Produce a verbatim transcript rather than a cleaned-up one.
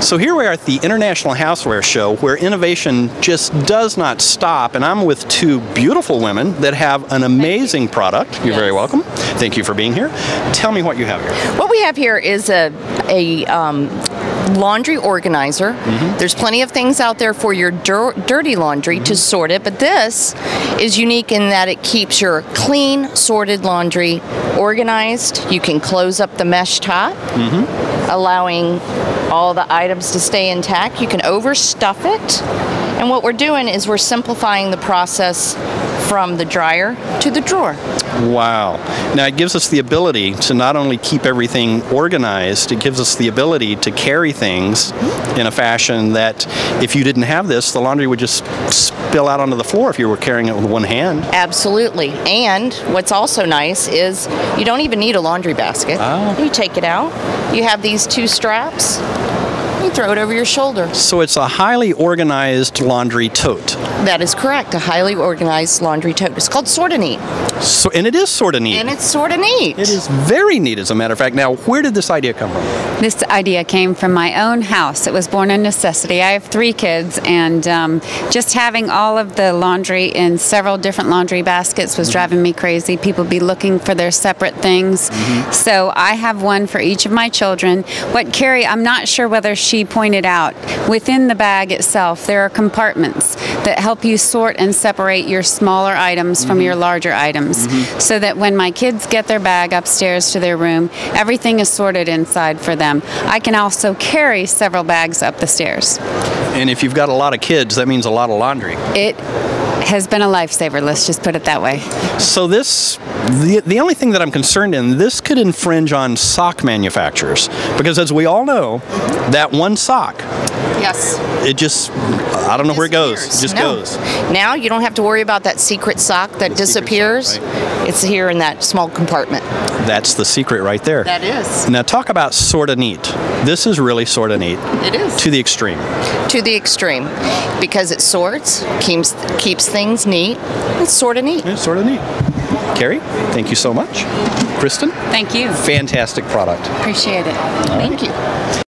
So here we are at the International Houseware Show, where innovation just does not stop, and I'm with two beautiful women that have an amazing product. You're Yes. very welcome. Thank you for being here. Tell me what you have here. What we have here is a, a um, laundry organizer. Mm-hmm. There's plenty of things out there for your dir dirty laundry Mm-hmm. to sort it, but this is unique in that it keeps your clean, sorted laundry organized. You can close up the mesh top, Mm-hmm. allowing all the items to stay intact. You can overstuff it. And what we're doing is we're simplifying the process from the dryer to the drawer. Wow. Now it gives us the ability to not only keep everything organized, it gives us the ability to carry things in a fashion that if you didn't have this, the laundry would just spill out onto the floor if you were carrying it with one hand. Absolutely. And what's also nice is you don't even need a laundry basket. Ah. You take it out. You have these two straps. You throw it over your shoulder. So it's a highly organized laundry tote. That is correct. A highly organized laundry tote. It's called Sorta Neat. So, and it is sort of neat. And it's sorta neat. It is very neat, as a matter of fact. Now, where did this idea come from? This idea came from my own house. It was born in necessity. I have three kids, and um, just having all of the laundry in several different laundry baskets was driving me crazy. People be looking for their separate things. Mm-hmm. So I have one for each of my children. What Carrie, I'm not sure whether she pointed out, within the bag itself, there are compartments that help you sort and separate your smaller items Mm-hmm. from your larger items, Mm-hmm. so that when my kids get their bag upstairs to their room, everything is sorted inside for them. I can also carry several bags up the stairs. And if you've got a lot of kids, that means a lot of laundry. It has been a lifesaver, let's just put it that way. So this, the, the only thing that I'm concerned in, this could infringe on sock manufacturers. Because as we all know, that one sock, Yes. it just, I don't know where it goes. It just No. goes. Now you don't have to worry about that secret sock that The secret disappears. sock, right. It's here in that small compartment. That's the secret right there. That is. Now talk about sorta neat. This is really sorta neat. It is. To the extreme. To the extreme. Because it sorts, keeps, keeps things neat. It's sorta neat. It's sorta neat. Carrie, thank you so much. Kristen, Thank you. fantastic product. Appreciate it. Thank you.